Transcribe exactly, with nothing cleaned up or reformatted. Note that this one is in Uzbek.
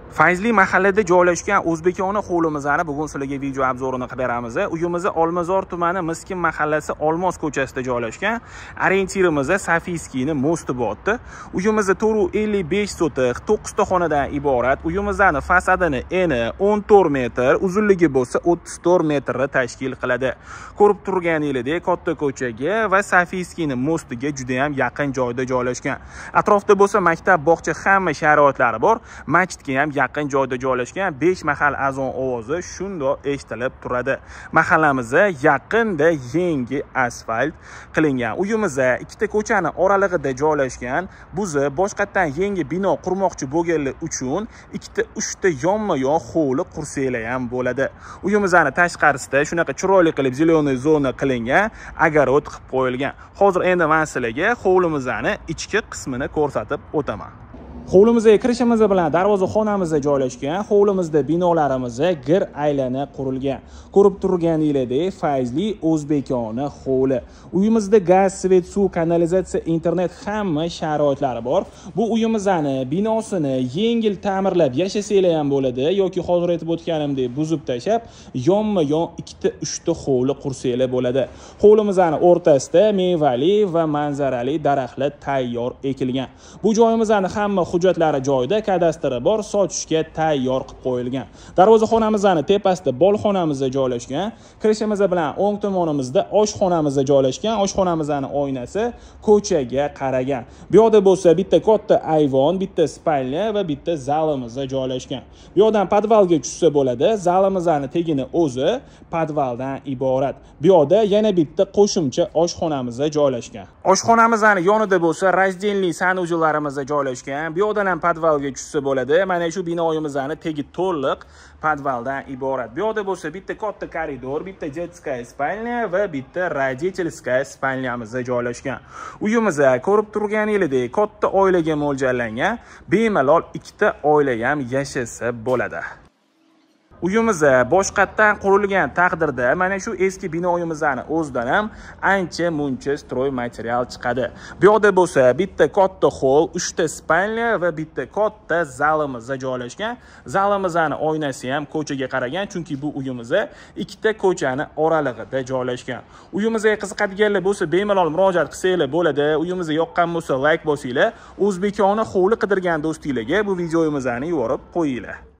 Fayzli mahallada joylashgan o'zbekona hovlimizni bugun sizlarga video obzorini qilib beramiz. Uyimiz Olmazor tumani Miskin mahallasi Olmos ko'chasida joylashgan. Orientirimiz Safiyskiyni mo'sti botdi. Uyimiz to'rt yuz ellik besh sotix, to'qqiz ta xonadan iborat. Uyimizning fasadini eni o'n to'rt metr, uzunligi bo'lsa o'ttiz to'rt metrni tashkil qiladi. Ko'rib turganingizdek, katta ko'chaga va Safiyskiyni mo'stiga juda ham yaqin joyda joylashgan. Atrofda bo'lsa maktab, bog'cha hamma sharoitlari bor. Masjidga ham yaqin joyda joylashgan. besh mahal azon ovozi shundoq eshitilib turadi. Mahallamizda yaqinda yangi asfalt qilingan. Uyimizda ikkita ko'chani oralig'ida joylashgan. Bizni boshqatdan yangi bino qurmoqchi bo'lganlar uchun ikkita uchta yonma-yon hovli qursanglar ham bo'ladi. Uyimizning tashqarisida shunaqa chiroyli qilib zelenoy zona qilingan, огород qilib qo'yilgan. Hozir endi men sizlarga hovlimizning ichki qismini ko'rsatib o'taman. Hovlimizga kirishimiz bilan darvozaxonamizda joylashgan. Hovlimizda binolarimiz gir aylana qurilgan. Ko'rib turganingizdek, Fayzli o'zbekona hovli. Uyimizda gaz, svet, suv, kanalizatsiya, internet hamma sharoitlari bor. Bu uyimizning binosini yengil ta'mirlab yashasanglar ham bo'ladi yoki hozir aytib o'tganimdek buzib tashab, yonma-yon ikkita uchta hovli qursanglar bo'ladi. Hovlimizning o'rtasida mevali va manzarali daraxtlar tayyor ekilgan. Bu joyimizning hamma hujjatlari joyida, kadastri bor, sotishga tayyor qilib qo'yilgan. Darvozaxonamizning tepasida bolxonamiz joylashgan. Kirishimiz bilan o'ng tomonimizda oshxonamiz joylashgan. Oshxonamizning oynasi ko'chaga qaragan. Bu yerda bo'lsa bitta katta ayvon, bitta spalnya va bitta zalimiz joylashgan. Bu yerdan podvalga tushsa bo'ladi. Zalimizning tegini o'zi podvaldan iborat. Bu yerda yana bitta qo'shimcha oshxonamiz joylashgan. Oshxonamizning yonida bo'lsa razdelniy sanujellarimiz joylashgan. Bu yerdan ham podvalga tushsa bo'ladi. Mana shu binoyimizning tegi to'liq podvaldan iborat. Bu yerda bo'lsa bitta katta koridor, bitta детская spalnya va bitta родительская spalnyamiz joylashgan. Uyimiz ko'rib turganingizdek katta oilaga mo'ljallangan. Bemalol ikkita oila ham yashasa bo'ladi. Uyimiz boshqatdan qurilgan taqdirda mana shu eski binoyimizning o'zidan ham ancha muncha stroy material chiqadi. Bu yerda bo'lsa bitta katta hol, uchta spalnya va bitta katta zalimiz joylashgan. Zalimizning oynasi ham ko'chaga qaragan, chunki bu uyimiz ikkita ko'chani oralig'ida joylashgan. Uyimizga qiziqadiganlar bo'lsa bemalol murojaat qilsanglar bo'ladi. Uyimizga yoqqan bo'lsa like bosinglar. O'zbekona hovli qidirgan do'stinglarga bu videoyimizni yuborib qo'yinglar.